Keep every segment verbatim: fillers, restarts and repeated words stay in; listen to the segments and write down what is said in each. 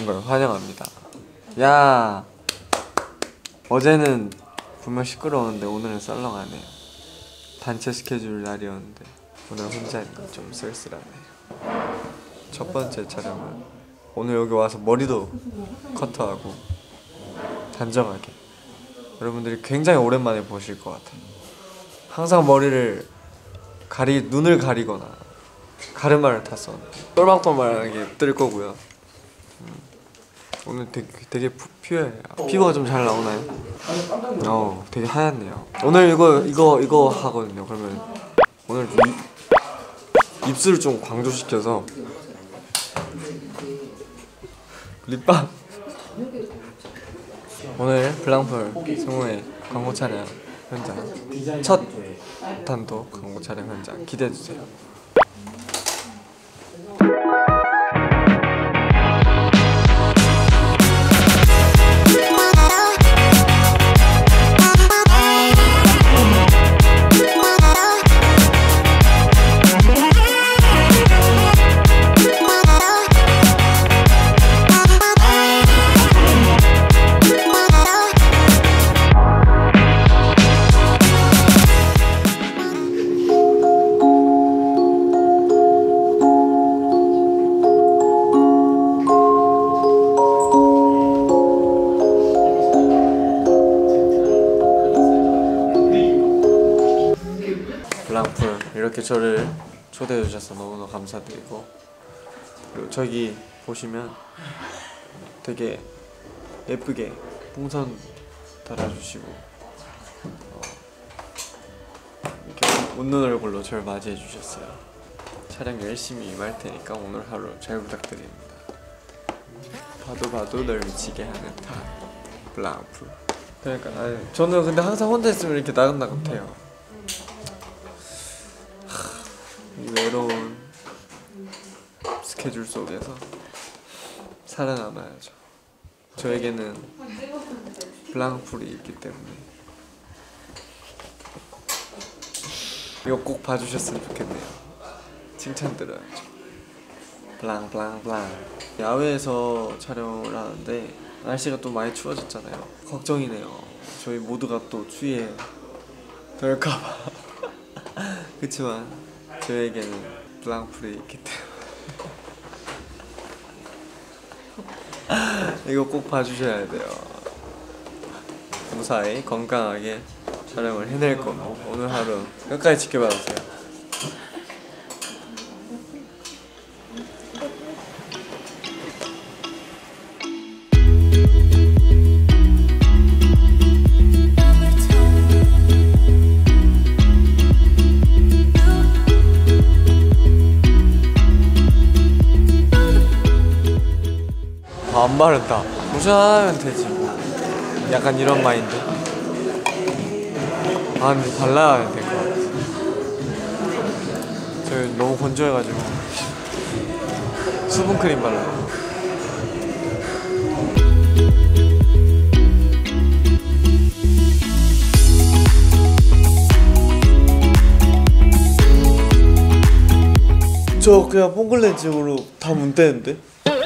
오신 걸 환영합니다. 야, 어제는 분명 시끄러웠는데 오늘은 썰렁하네요. 단체 스케줄 날이었는데 오늘 혼자니까 좀 쓸쓸하네요. 첫 번째 촬영은 오늘 여기 와서 머리도 커트하고 단정하게 여러분들이 굉장히 오랜만에 보실 것 같아요. 항상 머리를 가리 눈을 가리거나 가르마를 탔었는데 똘망똘망하게 뜰 거고요. 음, 오늘 되게, 되게 푸, 퓨어해요. 피부가 좀 잘 나오나요? 어, 되게 하얗네요. 오늘 이거 이거 이거 하거든요. 그러면 오늘 입, 입술을 좀 강조시켜서 립밤. 오늘 블랑풀 승우의 광고 촬영 현장 첫 단독 광고 촬영 현장 기대해주세요. 블랑풀 이렇게 저를 초대해 주셔서 너무너무 감사드리고, 그리고 저기 보시면 되게 예쁘게 풍선 달아주시고 어, 이렇게 웃는 얼굴로 저를 맞이해 주셨어요. 촬영 열심히 임할 테니까 오늘 하루 잘 부탁드립니다. 봐도 봐도 널 미치게 하는 타 블랑풀. 그러니까 아니, 저는 근데 항상 혼자 있으면 이렇게 나긋나긋해요. 이 외로운 스케줄 속에서 살아남아야죠. 저에게는 블랑풀이 있기 때문에 이거 꼭 봐주셨으면 좋겠네요. 칭찬 들어야죠. 블랑 블랑 블랑. 야외에서 촬영을 하는데 날씨가 또 많이 추워졌잖아요. 걱정이네요. 저희 모두가 또 추위에 덜까봐. 그치만 저에게는 블랑풀이 있기 때문에 이거 꼭 봐주셔야 돼요. 무사히 건강하게 촬영을 해낼 거고 오늘 하루 끝까지 지켜봐 주세요. 안 바른다. 모션하면 되지 뭐. 약간 이런 마인드. 아 근데 발라야 될 것 같아. 저 너무 건조해가지고 수분크림 발라요. 저 그냥 폼클렌징으로 다 문대는데?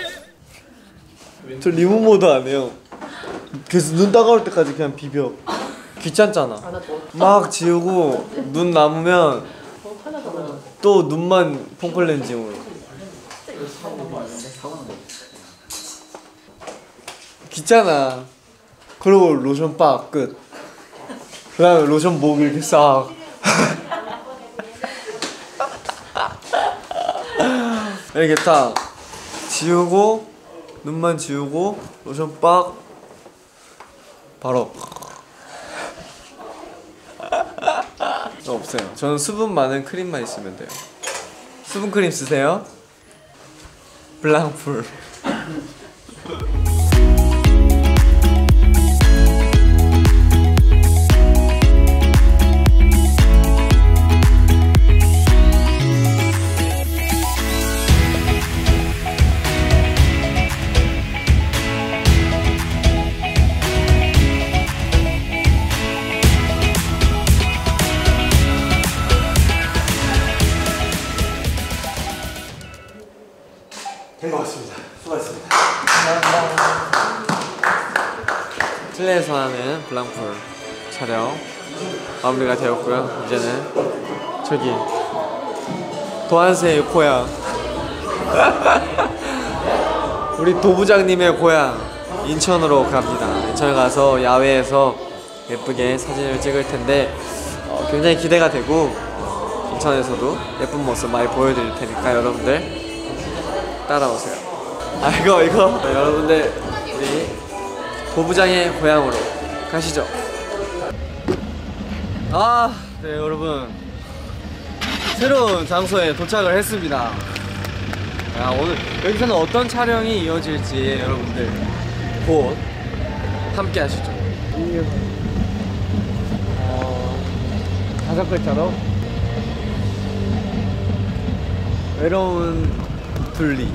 저 리무 모드 안 해요. 그래서 눈 따가울 때까지 그냥 비벼. 귀찮잖아. 막 지우고 눈 남으면 또 눈만 폼클렌징으로. 귀찮아. 그리고 로션 빡 끝. 그 다음에 로션 목 이렇게 싹. 이렇게 딱 지우고 눈만 지우고 로션 빡 바로. 없어요. 저는 수분 많은 크림만 있으면 돼요. 수분 크림 쓰세요. 블랑풀. 된 것 같습니다. 수고하셨습니다. 실내에서 하는 블랑풀 촬영 마무리가 되었고요. 이제는 저기 도안세의 고향 우리 도부장님의 고향 인천으로 갑니다. 인천에 가서 야외에서 예쁘게 사진을 찍을 텐데 어, 굉장히 기대가 되고 어, 인천에서도 예쁜 모습 많이 보여드릴 테니까 여러분들 따라오세요. 아 이거 이거 네, 여러분들 우리 도부장의 고향으로 가시죠. 아 네 여러분 새로운 장소에 도착을 했습니다. 야, 오늘 여기서는 어떤 촬영이 이어질지 여러분들 곧 함께 하시죠. 어, 다섯 글자로 외로운 둘리.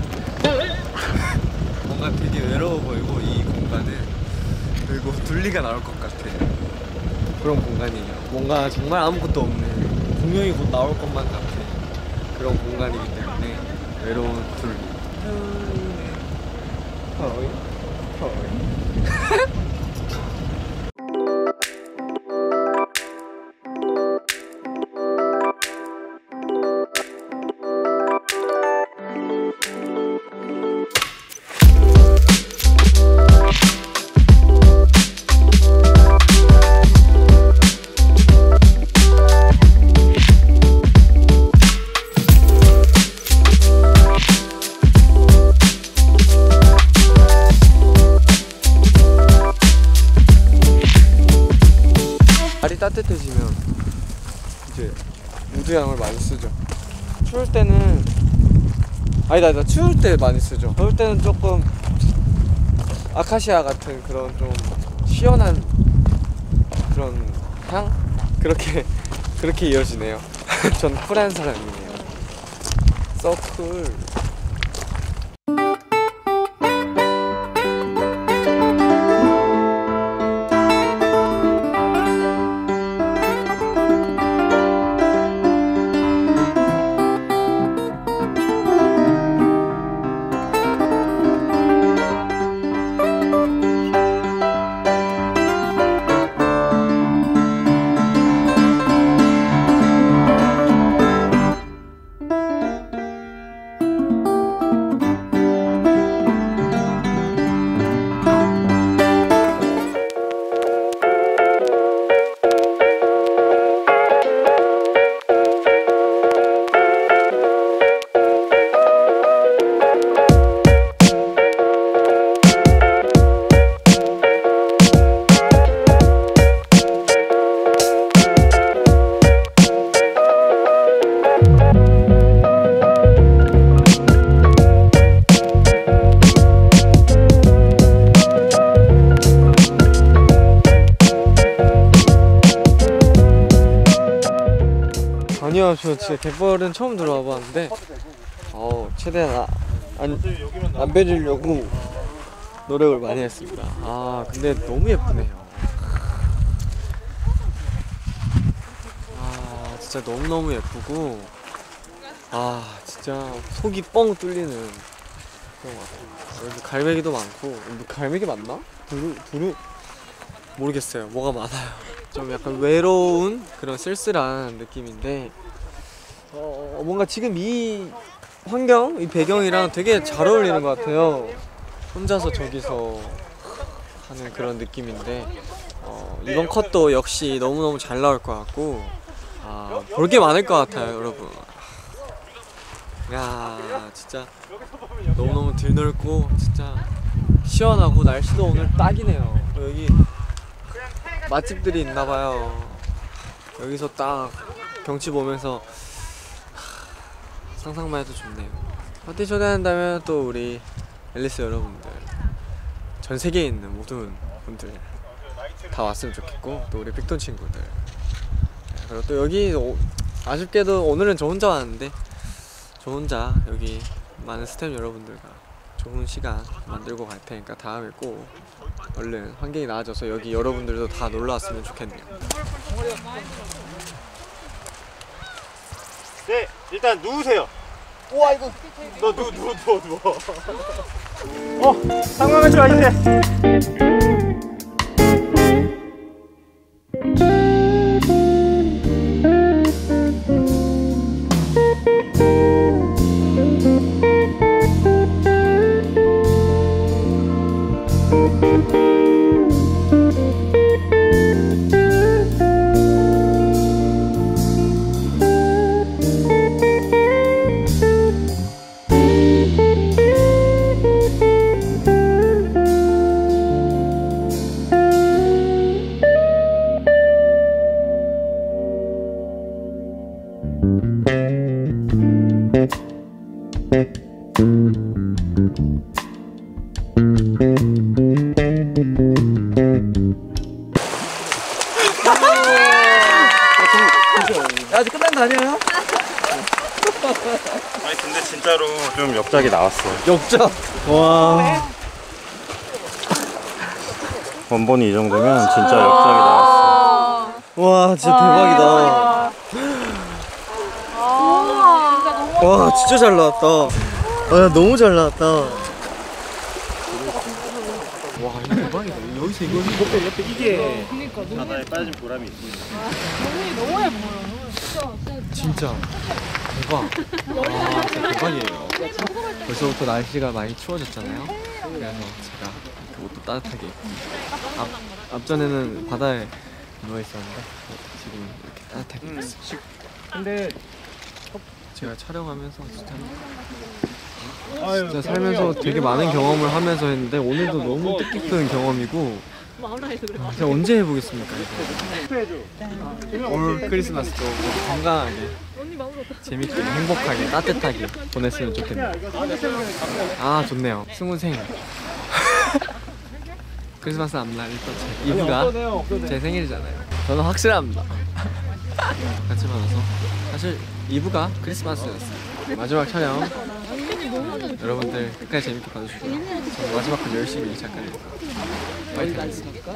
뭔가 되게 외로워 보이고 이 공간은 그리고 둘리가 나올 것 같아. 그런 공간이에요. 뭔가 정말 아무것도 없는 분명히 곧 나올 것만 같아. 그런 공간이기 때문에 외로운 둘리. 허이 허이. 날이 따뜻해지면 이제 우드향을 많이 쓰죠. 추울 때는 아니다 아니다 추울 때 많이 쓰죠. 더울 때는 조금 아카시아 같은 그런 좀 시원한 그런 향? 그렇게 그렇게 이어지네요. 전 쿨한 사람이네요. So cool. 아니요, 저 진짜 갯벌은 처음 들어와 봤는데 어, 최대한 아, 안, 안 빼주려고 노력을 많이 했습니다. 아 근데 너무 예쁘네요. 아 진짜 너무너무 예쁘고 아 진짜 속이 뻥 뚫리는 그런 것 같아요. 여기 갈매기도 많고 갈매기 맞나? 두루? 두루? 모르겠어요. 뭐가 많아요. 좀 약간 외로운 그런 쓸쓸한 느낌인데 어, 뭔가 지금 이 환경, 이 배경이랑 되게 잘 어울리는 것 같아요. 혼자서 저기서 하는 그런 느낌인데 어, 이번 컷도 역시 너무너무 잘 나올 것 같고 아, 볼 게 많을 것 같아요 여러분. 야 진짜 너무너무 들넓고 진짜 시원하고 날씨도 오늘 딱이네요. 여기 맛집들이 있나봐요. 여기서 딱 경치 보면서 상상만 해도 좋네요. 파티 초대한다면 또 우리 앨리스 여러분들 전 세계에 있는 모든 분들 다 왔으면 좋겠고 또 우리 빅톤 친구들 그리고 또 여기 오, 아쉽게도 오늘은 저 혼자 왔는데 저 혼자 여기 많은 스태프 여러분들과 좋은 시간 만들고 갈 테니까 다음에 꼭 얼른 환경이 나아져서 여기 여러분들도 다 놀러 왔으면 좋겠네요. 네, 일단 누우세요. 우와 이거 너 누워 누워 누워 누워. 어, 상황을 좀 해주세요. 아직 끝난 거 아니에요? 아니 근데 진짜로 좀 역작이 나왔어. 역작. 와. 원본이 이 정도면 진짜 역작이 나왔어. 와 진짜 대박이다. 와 진짜 잘 나왔다. 와 너무 잘 나왔다. 와 이거 대박이다. 여기서 이걸 옆에 옆에 이게 바다에 빠진 보람이 있습니다. 너무 예뻐요. 진짜 대박. 와 진짜 대박이에요. 벌써부터 날씨가 많이 추워졌잖아요. 그래서 제가 이렇게 옷도 따뜻하게 입고 앞, 앞전에는 바다에 누워 있었는데 지금 이렇게 따뜻하게 입고 있어요. 근데 제가 촬영하면서 진짜 진짜 살면서 되게 많은 경험을 하면서 했는데 오늘도 너무 뜻깊은 경험이고 제가 언제 해보겠습니까 이거. 올 크리스마스도 건강하게 재밌게 행복하게 따뜻하게 보냈으면 좋겠네요. 아 좋네요. 스무 생일 크리스마스 앞날 일단 제 이브가 제 생일이잖아요. 저는 확실합니다. 같이 받아서 사실 이브가 크리스마스였어요. 마지막 촬영 여러분들 끝까지 재밌게 봐주시고요. 저는 마지막까지 열심히 작가를 파이팅 하겠습니다.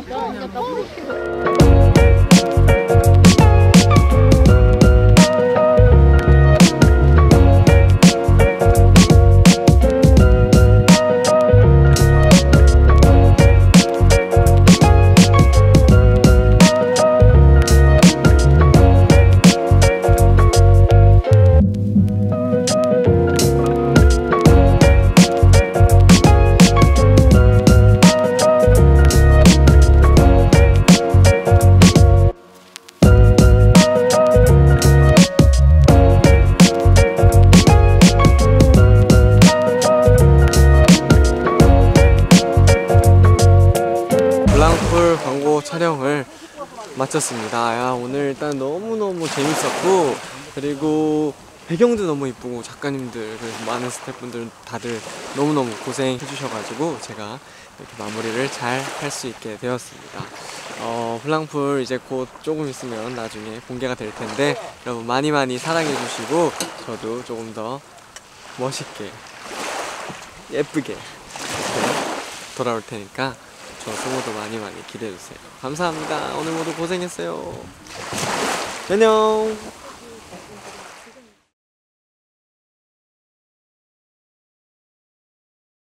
블랑풀 광고 촬영을 마쳤습니다. 야, 오늘 일단 너무너무 재밌었고 그리고 배경도 너무 이쁘고 작가님들 그래서 많은 스태프분들 다들 너무너무 고생해 주셔가지고 제가 이렇게 마무리를 잘 할 수 있게 되었습니다. 어, 블랑풀 이제 곧 조금 있으면 나중에 공개가 될 텐데 여러분 많이 많이 사랑해 주시고 저도 조금 더 멋있게 예쁘게 이렇게 돌아올 테니까 저 승호도 많이 많이 기대해주세요. 감사합니다. 오늘 모두 고생했어요. 안녕.